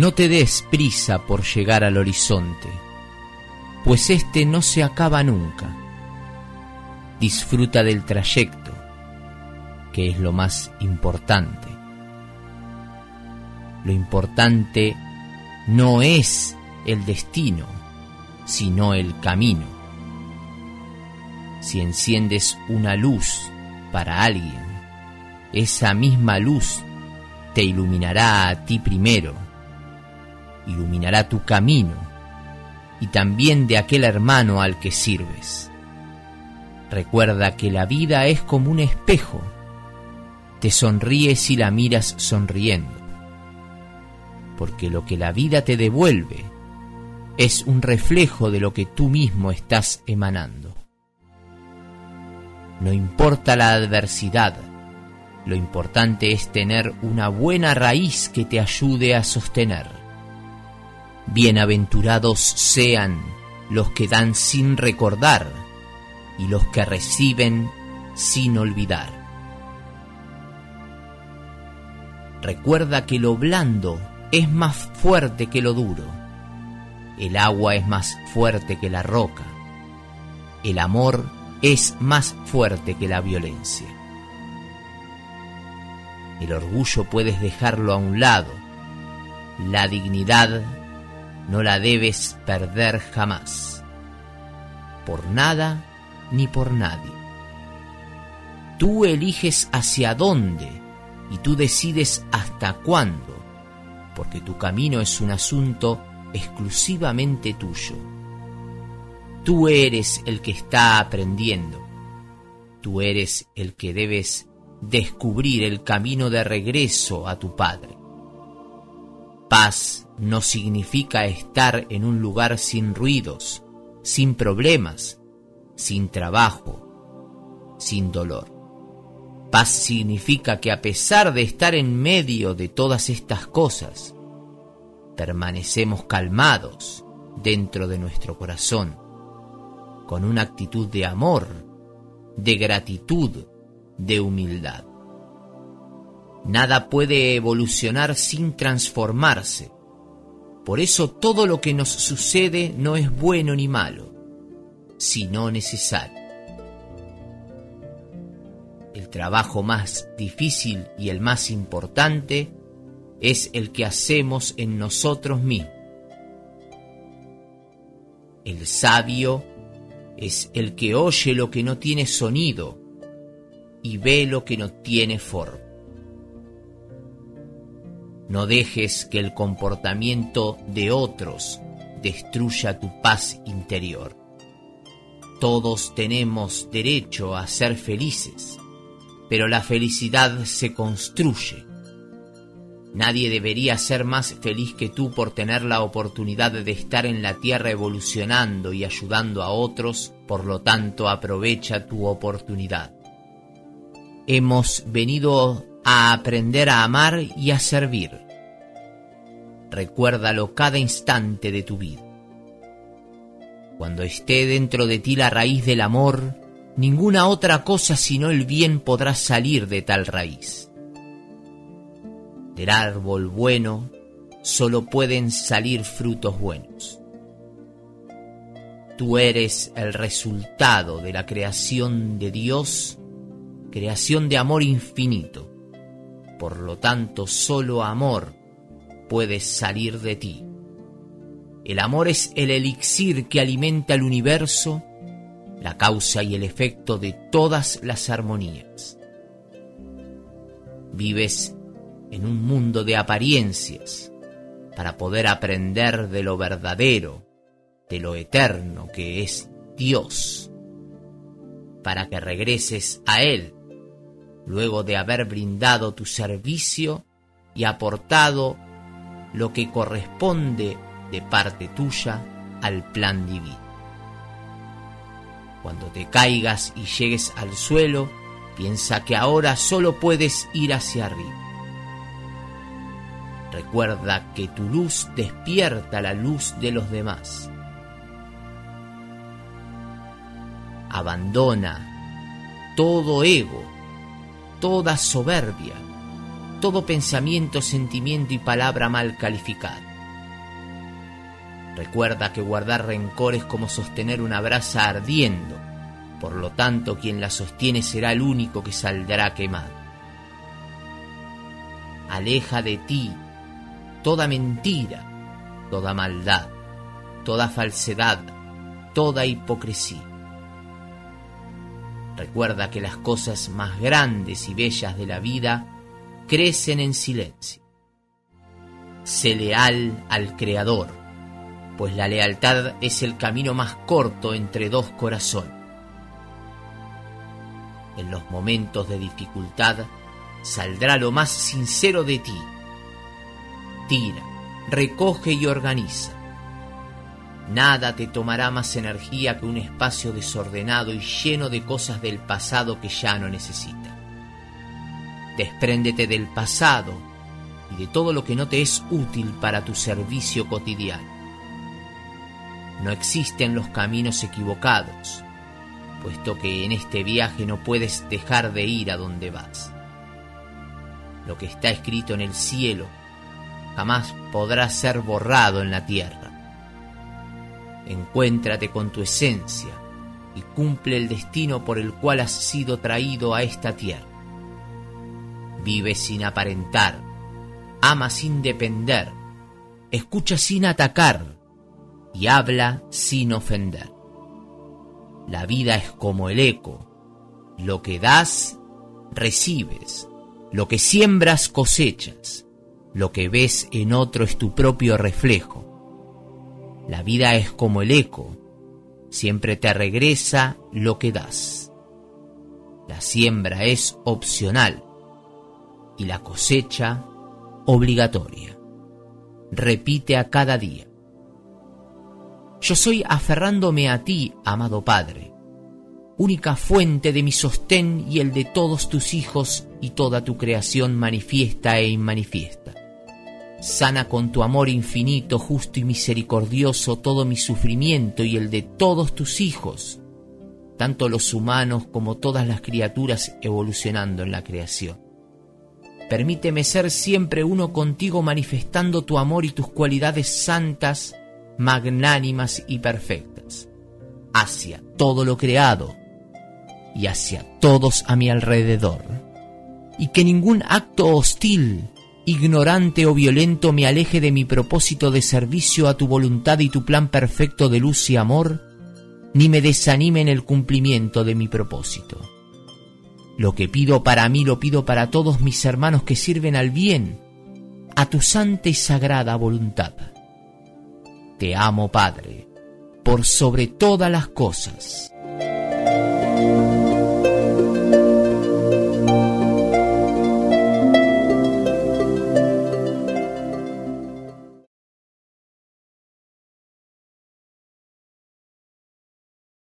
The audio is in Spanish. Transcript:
No te des prisa por llegar al horizonte, pues este no se acaba nunca. Disfruta del trayecto, que es lo más importante. Lo importante no es el destino, sino el camino. Si enciendes una luz para alguien, esa misma luz te iluminará a ti primero, iluminará tu camino y también de aquel hermano al que sirves. Recuerda que la vida es como un espejo. Te sonríes si la miras sonriendo, porque lo que la vida te devuelve es un reflejo de lo que tú mismo estás emanando. No importa la adversidad, lo importante es tener una buena raíz que te ayude a sostener. Bienaventurados sean los que dan sin recordar y los que reciben sin olvidar. Recuerda que lo blando es más fuerte que lo duro. El agua es más fuerte que la roca. El amor es más fuerte que la violencia. El orgullo puedes dejarlo a un lado. La dignidad no la debes perder jamás, por nada ni por nadie. Tú eliges hacia dónde y tú decides hasta cuándo, porque tu camino es un asunto exclusivamente tuyo. Tú eres el que está aprendiendo. Tú eres el que debes descubrir el camino de regreso a tu Padre. Paz no significa estar en un lugar sin ruidos, sin problemas, sin trabajo, sin dolor. Paz significa que a pesar de estar en medio de todas estas cosas, permanecemos calmados dentro de nuestro corazón, con una actitud de amor, de gratitud, de humildad. Nada puede evolucionar sin transformarse. Por eso todo lo que nos sucede no es bueno ni malo, sino necesario. El trabajo más difícil y el más importante es el que hacemos en nosotros mismos. El sabio es el que oye lo que no tiene sonido y ve lo que no tiene forma. No dejes que el comportamiento de otros destruya tu paz interior. Todos tenemos derecho a ser felices, pero la felicidad se construye. Nadie debería ser más feliz que tú por tener la oportunidad de estar en la tierra evolucionando y ayudando a otros, por lo tanto aprovecha tu oportunidad. Hemos venido a aprender a amar y a servir. Recuérdalo cada instante de tu vida. Cuando esté dentro de ti la raíz del amor, ninguna otra cosa sino el bien podrá salir de tal raíz. Del árbol bueno solo pueden salir frutos buenos. Tú eres el resultado de la creación de Dios, creación de amor infinito. Por lo tanto, solo amor puede salir de ti. El amor es el elixir que alimenta el universo, la causa y el efecto de todas las armonías. Vives en un mundo de apariencias para poder aprender de lo verdadero, de lo eterno que es Dios, para que regreses a Él luego de haber brindado tu servicio y aportado lo que corresponde de parte tuya al plan divino. Cuando te caigas y llegues al suelo, piensa que ahora solo puedes ir hacia arriba. Recuerda que tu luz despierta la luz de los demás. Abandona todo ego, toda soberbia, todo pensamiento, sentimiento y palabra mal calificada. Recuerda que guardar rencor es como sostener una brasa ardiendo, por lo tanto quien la sostiene será el único que saldrá quemado. Aleja de ti toda mentira, toda maldad, toda falsedad, toda hipocresía. Recuerda que las cosas más grandes y bellas de la vida crecen en silencio. Sé leal al Creador, pues la lealtad es el camino más corto entre dos corazones. En los momentos de dificultad saldrá lo más sincero de ti. Tira, recoge y organiza. Nada te tomará más energía que un espacio desordenado y lleno de cosas del pasado que ya no necesitas. Despréndete del pasado y de todo lo que no te es útil para tu servicio cotidiano. No existen los caminos equivocados, puesto que en este viaje no puedes dejar de ir a donde vas. Lo que está escrito en el cielo jamás podrá ser borrado en la tierra. Encuéntrate con tu esencia y cumple el destino por el cual has sido traído a esta tierra. Vive sin aparentar, ama sin depender, escucha sin atacar y habla sin ofender. La vida es como el eco. Lo que das, recibes. Lo que siembras, cosechas. Lo que ves en otro es tu propio reflejo. La vida es como el eco. Siempre te regresa lo que das. La siembra es opcional y la cosecha obligatoria. Repite a cada día: yo soy aferrándome a ti, amado Padre, única fuente de mi sostén y el de todos tus hijos y toda tu creación manifiesta e inmanifiesta. Sana con tu amor infinito, justo y misericordioso todo mi sufrimiento y el de todos tus hijos, tanto los humanos como todas las criaturas evolucionando en la creación. Permíteme ser siempre uno contigo, manifestando tu amor y tus cualidades santas, magnánimas y perfectas, hacia todo lo creado y hacia todos a mi alrededor, y que ningún acto hostil, ignorante o violento me aleje de mi propósito de servicio a tu voluntad y tu plan perfecto de luz y amor, ni me desanime en el cumplimiento de mi propósito. Lo que pido para mí lo pido para todos mis hermanos que sirven al bien, a tu santa y sagrada voluntad. Te amo, Padre, por sobre todas las cosas.